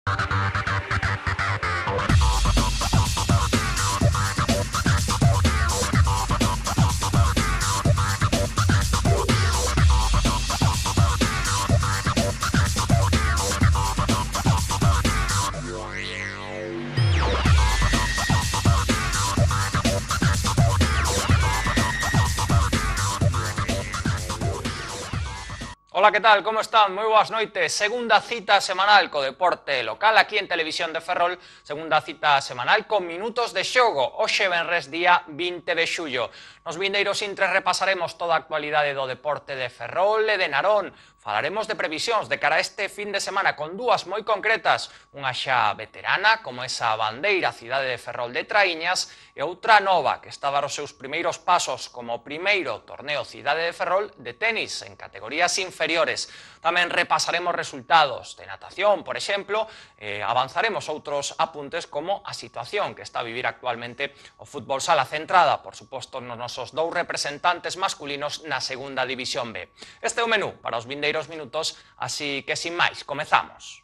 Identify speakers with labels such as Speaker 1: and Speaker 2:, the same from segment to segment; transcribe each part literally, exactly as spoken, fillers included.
Speaker 1: Hola, ¿qué tal? ¿Cómo están? Moi boas noites. Segunda cita semanal co deporte local aquí en Televisión de Ferrol. Segunda cita semanal con minutos de xogo. Hoxe venres día vinte de xullo. Nos vindeiros intres repasaremos toda a actualidade do deporte de Ferrol e de Narón. Falaremos de previsións de cara a este fin de semana con dúas moi concretas. Unha xa veterana, como esa bandeira Cidade de Ferrol de Traíñas, e outra nova, que está a dar os seus primeiros pasos como o primeiro torneo Cidade de Ferrol de tenis en categorías inferiores. Tamén repasaremos resultados de natación, por exemplo, e avanzaremos outros apuntes como a situación que está a vivir actualmente o fútbol sala centrada, por suposto, nos nosos dous representantes masculinos na segunda división B. Este é o menú para os vindeiros minutos, así que sin máis, comezamos.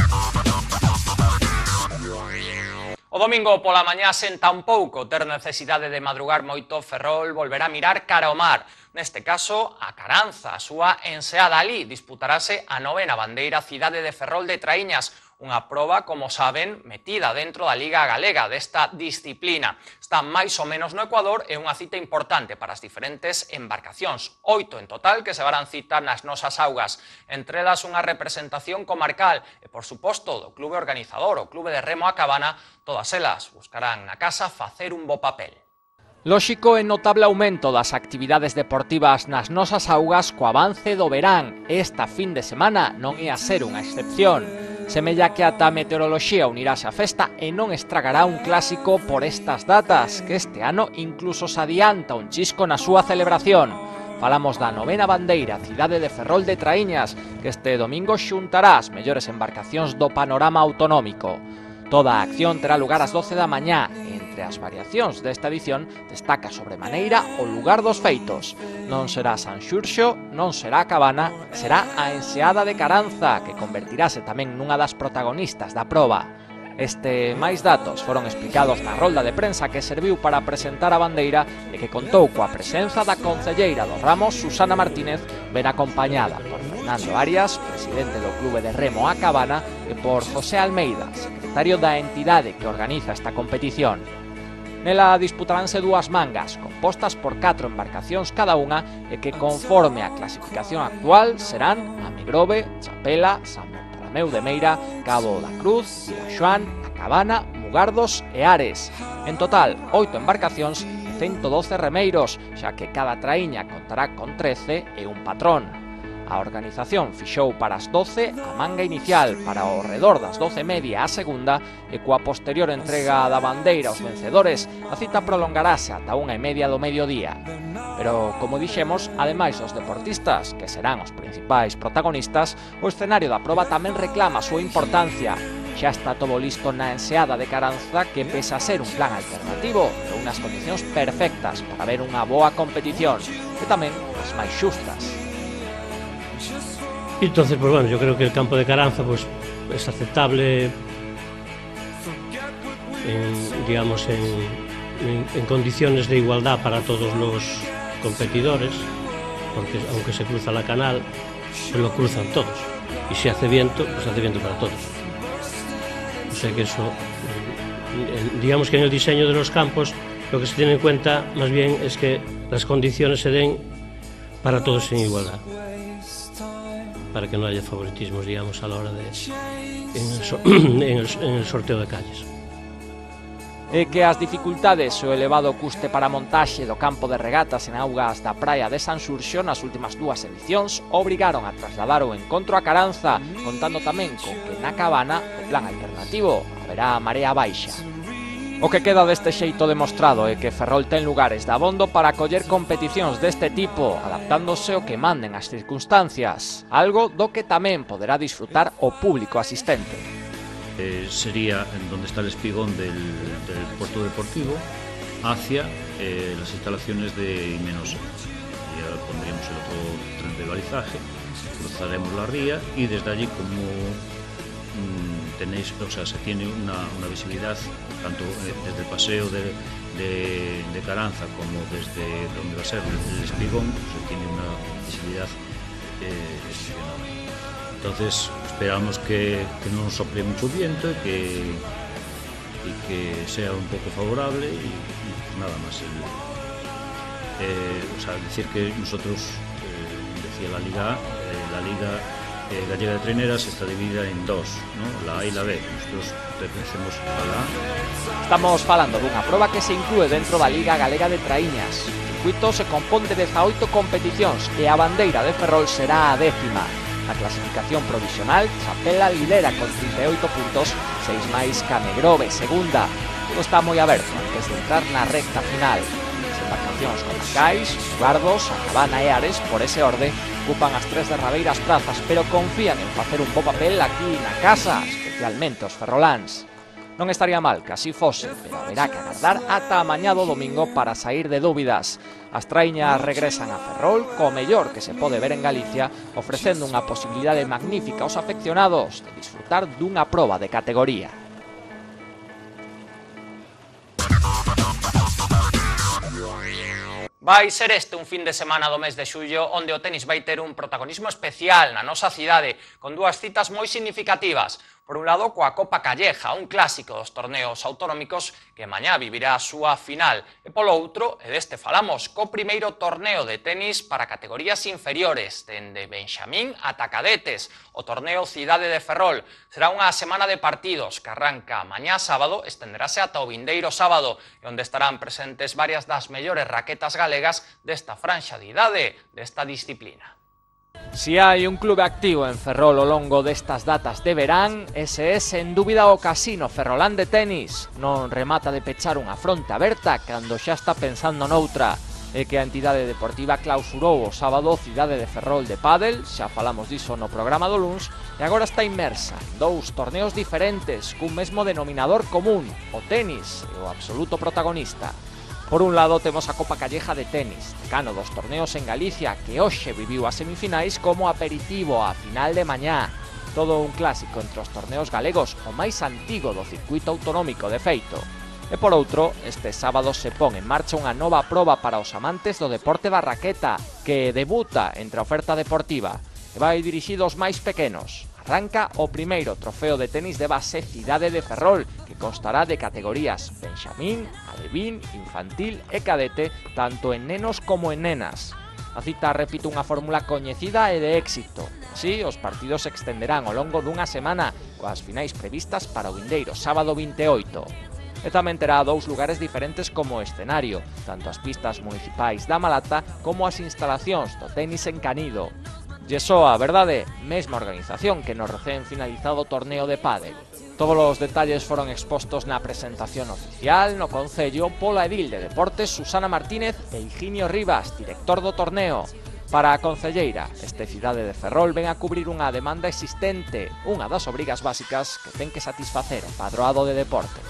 Speaker 1: O domingo pola mañá sen tampouco ter necesidade de madrugar moito, Ferrol volverá a mirar cara ao mar. Neste caso, a Caranza, a súa enseada alí, disputarase a novena bandeira Cidade de Ferrol de Traíñas, unha proba, como saben, metida dentro da Liga Galega desta disciplina. Está máis ou menos no Ecuador e unha cita importante para as diferentes embarcacións. Oito en total que se farán cita nas nosas augas. Entre elas unha representación comarcal e, por suposto, do clube organizador, o Clube de Remo A Cabana. Todas elas buscarán na casa facer un bo papel. Lóxico e notable aumento das actividades deportivas nas nosas augas co avance do verán. Esta fin de semana non ia ser unha excepción. Semella que ata a meteoroloxía unirase a festa e non estragará un clásico por estas datas, que este ano incluso se adianta un chisco na súa celebración. Falamos da novena bandeira Cidade de Ferrol de Traíñas, que este domingo xuntará as mellores embarcacións do panorama autonómico. Toda a acción terá lugar ás doce da mañá. Entre as variacións desta edición destaca sobremaneira o lugar dos feitos. Non será San Xurxo, non será a Cabana, será a enseada de Caranza, que convertirase tamén nunha das protagonistas da proba. Este máis datos foron explicados na rolda de prensa que serviu para presentar a bandeira e que contou coa presenza da concelleira do ramo, Susana Martínez, ben acompañada por Fernando Arias, presidente do Clube de Remo A Cabana, e por José Almeida, secretario da entidade que organiza esta competición. Nela disputaránse dúas mangas, compostas por catro embarcacións cada unha e que, conforme a clasificación actual, serán a Migrove, Chapela, San Bartolomeu de Meira, Cabo da Cruz, Vilaxoán, A Cabana, Mugardos e Ares. En total, oito embarcacións e ciento doce remeiros, xa que cada traíña contará con trece e un patrón. A organización fixou para as doce a manga inicial, para o redor das doce media a segunda, e coa posterior entrega da bandeira aos vencedores, a cita prolongarase ata unha e media do mediodía. Pero, como dixemos, ademais dos deportistas, que serán os principais protagonistas, o escenario da proba tamén reclama a súa importancia. Xa está todo listo na enseada de Caranza, que pese a ser un plan alternativo, é unhas condicións perfectas para ver unha boa competición, e tamén as máis xustas.
Speaker 2: Entonces, pues bueno, yo creo que el campo de Caranza pues es aceptable en, digamos, en, en, en condiciones de igualdad para todos los competidores, porque aunque se cruza la canal, pues lo cruzan todos, y si hace viento, pues hace viento para todos. O sea que eso, digamos que en el diseño de los campos, lo que se tiene en cuenta más bien es que las condiciones se den para todos en igualdad, para que no haya favoritismos, digamos, a la hora de en el, so, en el, en el sorteo de calles.
Speaker 1: E que as dificultades e o elevado custe para a montaxe do campo de regatas en augas da praia de San Xurxo nas últimas dúas edicións obrigaron a trasladar o encontro a Caranza, contando tamén con que na Cabana o plan alternativo haberá marea baixa. O que queda deste xeito demostrado é que Ferrol ten lugares de abondo para acoller competicións deste tipo, adaptándose ao que manden as circunstancias, algo do que tamén poderá disfrutar o público asistente.
Speaker 3: Eh, sería en donde está el espigón del, del puerto deportivo hacia eh, las instalaciones de Imenosa. Ya pondríamos el otro tren de balizaje, cruzaremos la ría y desde allí, como mmm, tenéis, o sea, se tiene una, una visibilidad tanto eh, desde el paseo de, de, de Caranza como desde donde va a ser el espigón, se tiene una visibilidad eh, excepcional. Entonces esperamos que, que no sople mucho viento y que, y que sea un poco favorable y, y pues nada más. El, eh, o sea, decir que nosotros, eh, decía la Liga, eh, la Liga eh, Gallega de Traineras está dividida en dos, ¿no? La A y la B. Nosotros pertenecemos a la A.
Speaker 4: Estamos falando dunha proba que se inclúe dentro da Liga Galega de Traíñas. O circuito se compón de dezaoito competicións e a bandeira de Ferrol será a décima. A clasificación provisional, Chapela lidera con trinta e oito puntos, seis máis que Negrove, segunda. Todo está moi aberto antes de entrar na recta final. As embarcacións con Macais, Bardos, a Cabana e Ares, por ese orde, ocupan as tres derradeiras prazas, pero confían en facer un bo papel aquí na casa, especialmente os ferroláns. Non estaría mal que así fose, pero haberá que agardar ata a mañá do domingo para sair de dúbidas. As traíñas regresan a Ferrol co mellor que se pode ver en Galicia, ofrecendo unha posibilidade magnífica aos afeccionados de disfrutar dunha proba de categoría.
Speaker 1: Vai ser este un fin de semana do mes de xullo onde o tenis vai ter un protagonismo especial na nosa cidade, con dúas citas moi significativas. Por un lado, coa Copa Calleja, un clásico dos torneos autonómicos que mañá vivirá a súa final. E polo outro, e deste falamos, co primeiro torneo de tenis para categorías inferiores, dende Benxamín ata cadetes, o torneo Cidade de Ferrol. Será unha semana de partidos que arranca mañá sábado, estenderase ata o vindeiro sábado, e onde estarán presentes varias das mellores raquetas galegas desta franxa de idade, desta disciplina.
Speaker 4: Si hai un clube activo en Ferrol ao longo destas datas de verán, ese é sen dúbida o Casino Ferrolán de Tenis. Non remata de pechar unha fronte aberta cando xa está pensando noutra. É que a entidade deportiva clausurou o sábado Cidade de Ferrol de Pádel, xa falamos diso no programa do luns, e agora está inmersa en dous torneos diferentes cun mesmo denominador común, o tenis e o absoluto protagonista. Por un lado temos a Copa Calleja de Tenis, decano dos torneos en Galicia, que hoxe viviu as semifinais como aperitivo á final de mañá. Todo un clásico entre os torneos galegos, o máis antigo do circuito autonómico de feito. E por outro, este sábado se pon en marcha unha nova proba para os amantes do deporte da raqueta, que debuta entre a oferta deportiva e vai dirixido aos máis pequenos. Arranca o primeiro trofeo de tenis de base Cidade de Ferrol, que constará de categorías Benxamín, alevín, infantil e cadete, tanto en nenos como en nenas. A cita repite unha fórmula coñecida e de éxito. Así, os partidos se extenderán ao longo dunha semana, coas finais previstas para o vindeiro sábado vinte e oito. E tamén terá dous lugares diferentes como escenario, tanto as pistas municipais da Malata como as instalacións do tenis en Canido. E só a verdade, mesma organización que no recén finalizado torneo de pádel. Todos os detalles foron expostos na presentación oficial no Concello pola edil de Deportes Susana Martínez e Higinio Rivas, director do torneo. Para a concelleira, este Cidade de Ferrol ven a cubrir unha demanda existente, unha das obrigas básicas que ten que satisfacer o Padroado de Deportes.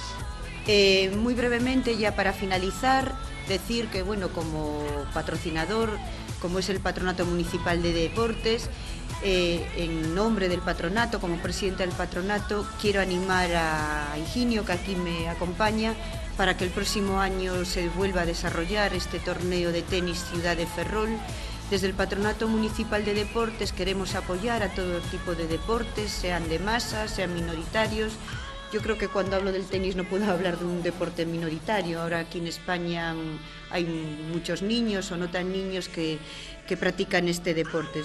Speaker 5: Eh, muy brevemente, ya para finalizar, decir que, bueno, como patrocinador, como es el Patronato Municipal de Deportes, eh, en nombre del patronato, como presidenta del patronato, quiero animar a Higinio, que aquí me acompaña, para que el próximo año se vuelva a desarrollar este torneo de tenis Ciudad de Ferrol. Desde el Patronato Municipal de Deportes queremos apoyar a todo tipo de deportes, sean de masa, sean minoritarios. Yo creo que cuando hablo del tenis no puedo hablar de un deporte minoritario. Ahora aquí en España hay muchos niños o no tan niños que, que practican este deporte.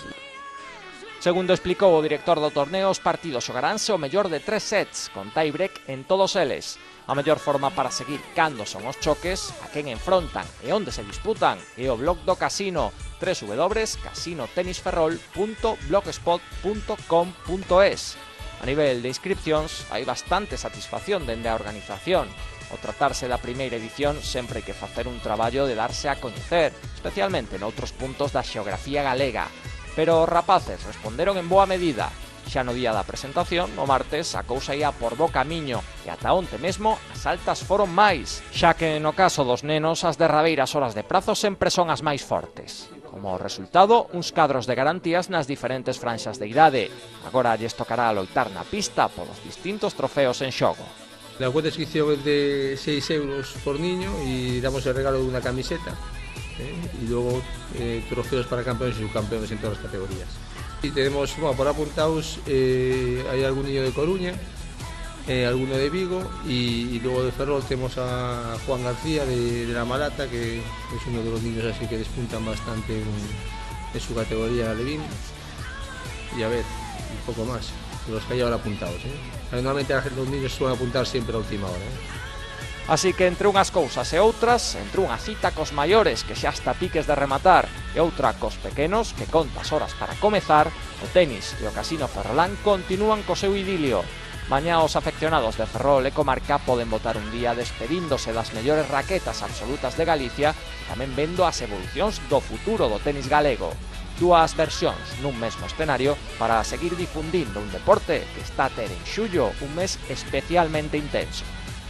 Speaker 4: Segundo explicou o director do torneo, os partidos xogaranse o mellor de tres sets, con tie-break en todos eles. A mellor forma para seguir cando son os choques, a quen enfrontan e onde se disputan é o blog do Casino, doble u doble u doble u punto casino tenis ferrol punto blogspot punto com punto es. A nivel de inscripcións, hai bastante satisfacción dende a organización. Ao tratarse da primeira edición, sempre hai que facer un traballo de darse a coñecer, especialmente noutros puntos da xeografía galega. Pero os rapaces responderon en boa medida. Xa no día da presentación, o martes, a cousa ia por bo camiño, e ata onte mesmo as altas foron máis, xa que no caso dos nenos as derradeiras horas de prazo sempre son as máis fortes. Como resultado, uns cadros de garantías nas diferentes franxas de idade. Agora lles tocará loitar na pista polos distintos trofeos en xogo.
Speaker 6: La cuota de inscripción es de seis euros por niño y damos el regalo de una camiseta ¿eh? y luego eh, trofeos para campeones y subcampeones en todas las categorías. Y tenemos, bueno, por apuntados, eh, hay algún niño de Coruña, eh, alguno de Vigo y, y luego de Ferrol tenemos a Juan García de, de La Malata, que es uno de los niños así que despuntan bastante en, en su categoría Levín. Y a ver, un poco más, de los que hay ahora apuntados. ¿eh? Normalmente los niños suelen apuntar siempre a última hora. ¿eh?
Speaker 4: Así que entre unhas cousas e outras, entre unha cita cos maiores que xa está piques de rematar e outra cos pequenos que contas horas para comezar, o tenis e o Casino Ferrolán continúan co seu idilio. Mañá os afeccionados de Ferrol e comarca poden botar un día despedíndose das mellores raquetas absolutas de Galicia e tamén vendo as evolucións do futuro do tenis galego. Dúas versións nun mesmo escenario para seguir difundindo un deporte que está a ter en xullo un mes especialmente intenso.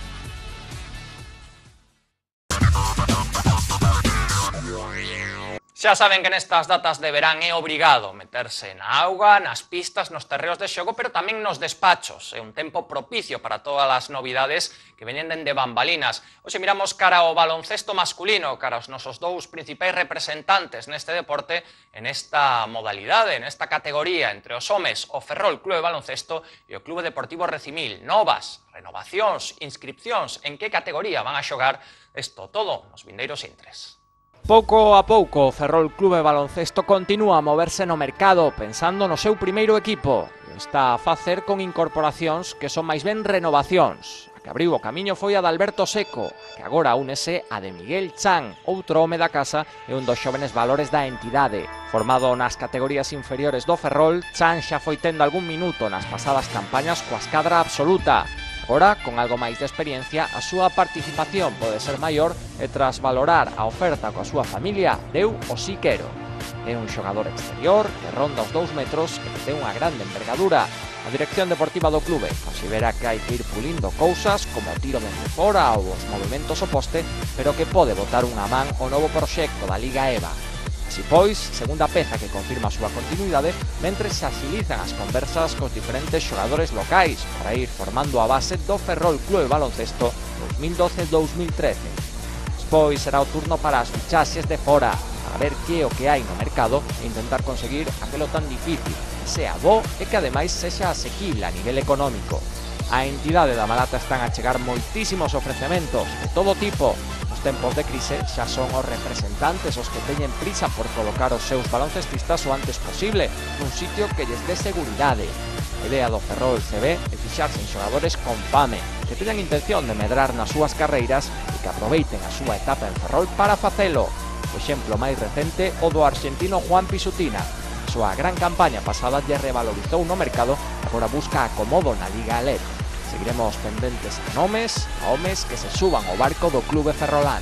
Speaker 1: Xa saben que nestas datas de verán é obrigado meterse na auga, nas pistas, nos terreos de xogo, pero tamén nos despachos. É un tempo propicio para todas as novidades que veñen dende bambalinas. Hoxe miramos cara ao baloncesto masculino, cara aos nosos dous principais representantes neste deporte, en esta modalidade, en esta categoría, entre os homes, o Ferrol Clube de Baloncesto e o Clube Deportivo Recimil. Novas, renovacións, inscripcións, en que categoría van a xogar, isto todo nos vindeiros intres.
Speaker 4: Pouco a pouco, o Ferrol Clube de Baloncesto continúa a moverse no mercado pensando no seu primeiro equipo. E está a facer con incorporacións que son máis ben renovacións. A que abriu o camiño foi a de Alberto Seco, que agora únese a de Miguel Chan, outro home da casa e un dos xóvenes valores da entidade. Formado nas categorías inferiores do Ferrol, Chan xa foi tendo algún minuto nas pasadas campañas coa escadra absoluta. Agora, con algo máis de experiencia, a súa participación pode ser maior e tras valorar a oferta coa súa familia, deu o sí quero. É un xogador exterior que ronda os dous metros e que ten unha grande envergadura. A dirección deportiva do clube considera que hai que ir pulindo cousas como o tiro dende fora ou os movimentos ao poste, pero que pode botar unha man o novo proxecto da Liga EVA. Así pois, segunda peza que confirma a súa continuidade, mentres se agilizan as conversas cos diferentes xogadores locais para ir formando a base do Ferrol Clube de Baloncesto dos mil doce dos mil trece. Despois será o turno para as fichaxes de fora, para ver que o que hai no mercado e intentar conseguir aquilo tan difícil, que sea bo e que ademais sexa asequible a nivel económico. A entidade da Malata están a chegar moitísimos ofrecementos de todo tipo. Nos tempos de crise xa son os representantes os que teñen prisa por colocar os seus baloncestistas o antes posible nun sitio que lles dé seguridade. A idea do Ferrol C B é fixarse en xogadores con fame, que teñan intención de medrar nas súas carreiras e que aproveiten a súa etapa en Ferrol para facelo. O exemplo máis recente o do arxentino Juan Pisutina. A súa gran campaña pasada lle revalorizou no mercado e agora busca acomodo na Liga Alep. Seguiremos pendentes a nomes, a homes que se suban ao barco do Clube Ferrolán.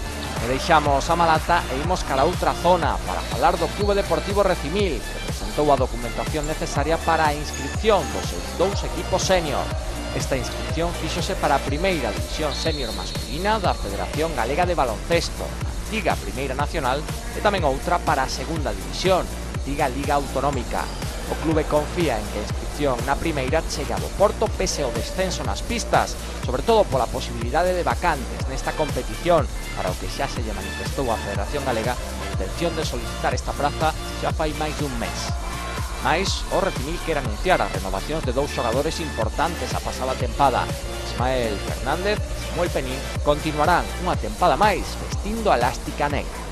Speaker 4: E deixamos a Malata e imos cara a outra zona para falar do Clube Deportivo Recimil, que presentou a documentación necesaria para a inscripción dos seus dous equipos sénior. Esta inscripción fíxose para a primeira división sénior masculina da Federación Galega de Baloncesto, a antiga Primeira Nacional, e tamén outra para a segunda división, a antiga Liga Autonómica. O clube confía en que a inscripción na primeira chegue do Porto pese ao descenso nas pistas, sobre todo pola posibilidade de vacantes nesta competición, para o que xa se lle manifestou a Federación Galega a intención de solicitar esta praza xa fai máis dun mes. Mais, o Recimil quere anunciar as renovacións de dous xogadores importantes a pasada tempada. Ismael Fernández e Samuel Penín continuarán unha tempada máis vestindo a elástica negra.